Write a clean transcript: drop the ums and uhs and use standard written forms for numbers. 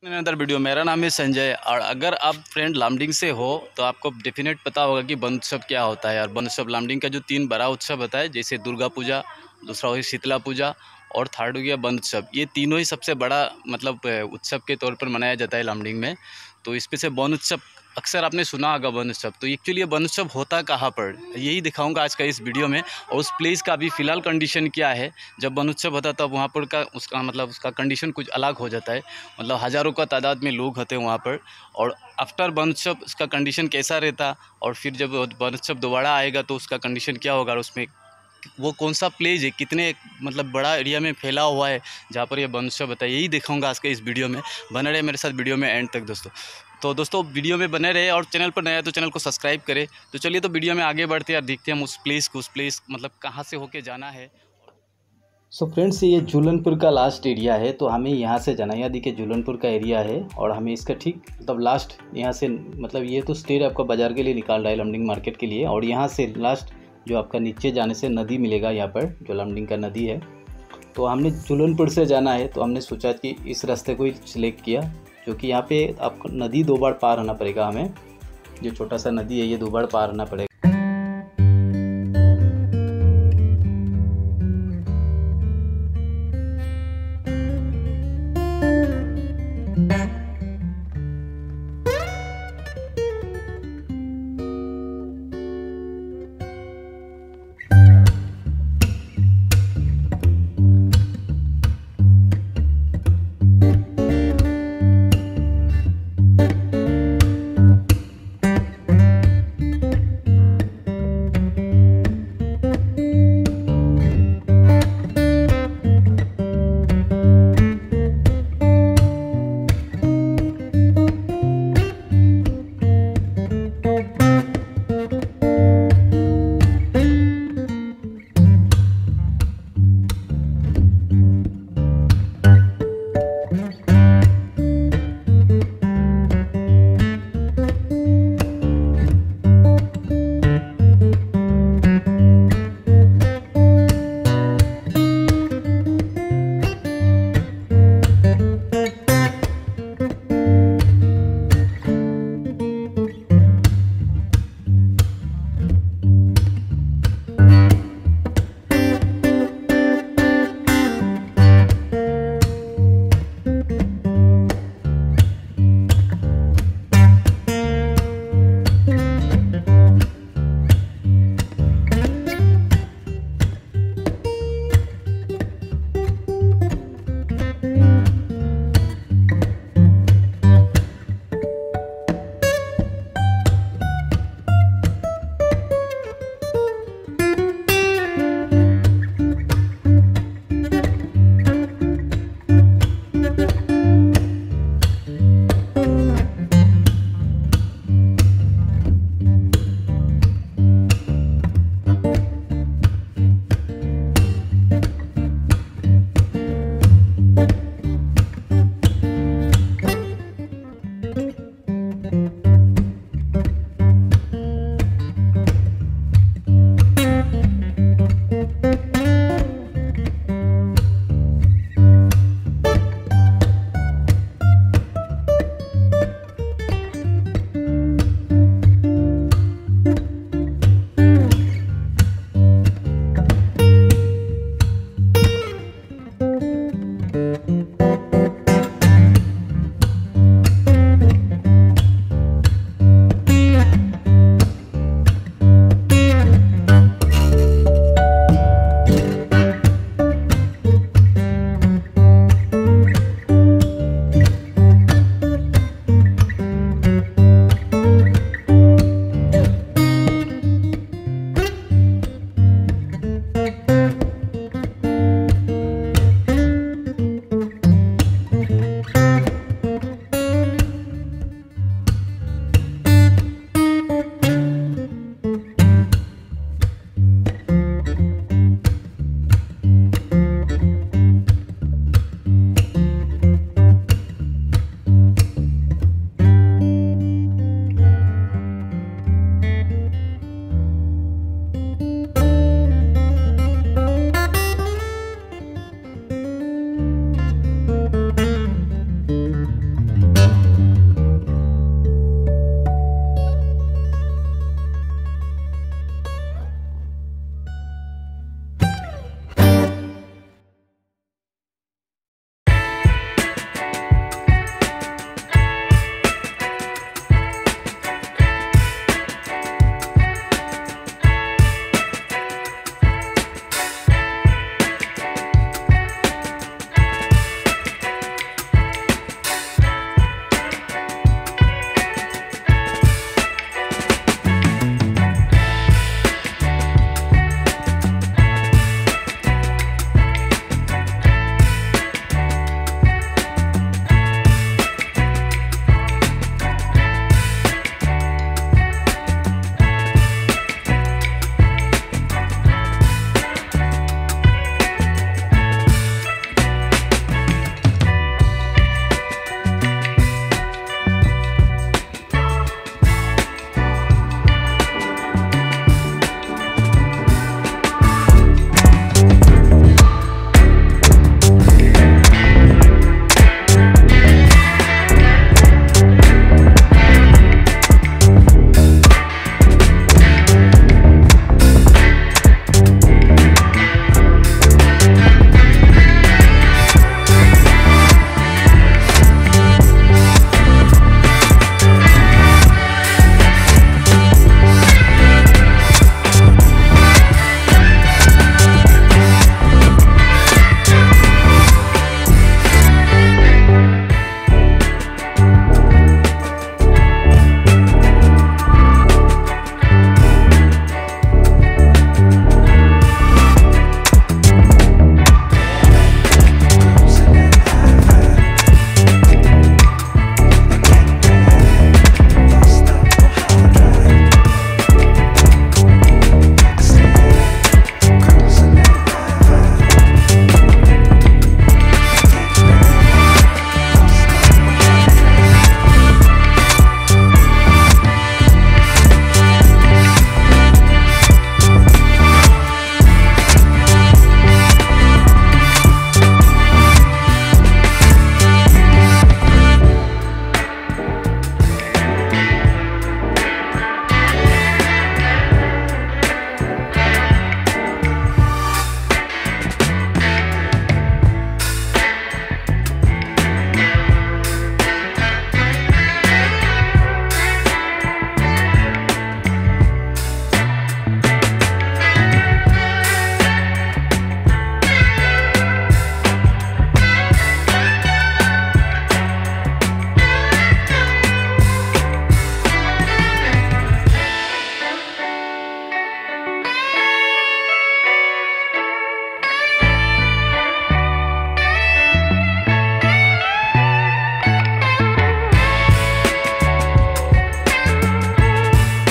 Another video. मेरा नाम है संजय और अगर आप फ्रेंड लमडिंग से हो तो आपको डेफिनेट पता होगा कि बनोत्सव क्या होता है। और बनोत्सव लमडिंग का जो 3 बड़ा उत्सव होता है, जैसे दुर्गा पूजा, दूसरा हो गया शीतला पूजा और थर्ड हो गया बनोत्सव। ये तीनों ही सबसे बड़ा मतलब उत्सव के तौर पर मनाया जाता है लमडिंग में। तो इसमें से बनोत्सव अक्सर आपने सुना होगा बनोत्सव। तो एक्चुअली ये बनोत्सव होता कहाँ पर, यही दिखाऊंगा आज का इस वीडियो में। और उस प्लेस का अभी फ़िलहाल कंडीशन क्या है, जब बनोत्सव होता तब वहाँ पर का उसका मतलब उसका कंडीशन कुछ अलग हो जाता है। मतलब हज़ारों का तादाद में लोग होते हैं वहाँ पर। और आफ्टर बनोत्सव उसका कंडीशन कैसा रहता, और फिर जब बनोत्सव दोबारा आएगा तो उसका कंडीशन क्या होगा, और उसमें वो कौन सा प्लेस है, कितने मतलब बड़ा एरिया में फैला हुआ है जहाँ पर ये बनोत्सव होता है, यही दिखाऊंगा आज के इस वीडियो में। बने रहे मेरे साथ वीडियो में एंड तक दोस्तों। तो दोस्तों वीडियो में बने रहे, और चैनल पर नया है तो चैनल को सब्सक्राइब करें। तो चलिए तो वीडियो में आगे बढ़ते हैं और देखते हैं हम उस प्लेस को, उस प्लेस मतलब कहाँ से होके जाना है। सो फ्रेंड्स, ये झूलनपुर का लास्ट एरिया है। तो हमें यहाँ से जाना है। यहाँ देखिए झूलनपुर का एरिया है और हमें इसका ठीक मतलब लास्ट यहाँ से मतलब ये तो स्टेट आपका बाज़ार के लिए निकाल रहा है, लमडिंग मार्केट के लिए। और यहाँ से लास्ट जो आपका नीचे जाने से नदी मिलेगा, यहाँ पर जो लमडिंग का नदी है। तो हमने झूलनपुर से जाना है, तो हमने सोचा कि इस रास्ते को ही सिलेक्ट किया, क्योंकि यहाँ पे आपको नदी 2 बार पार होना पड़ेगा हमें। जो छोटा सा नदी है ये 2 बार पार होना पड़ेगा।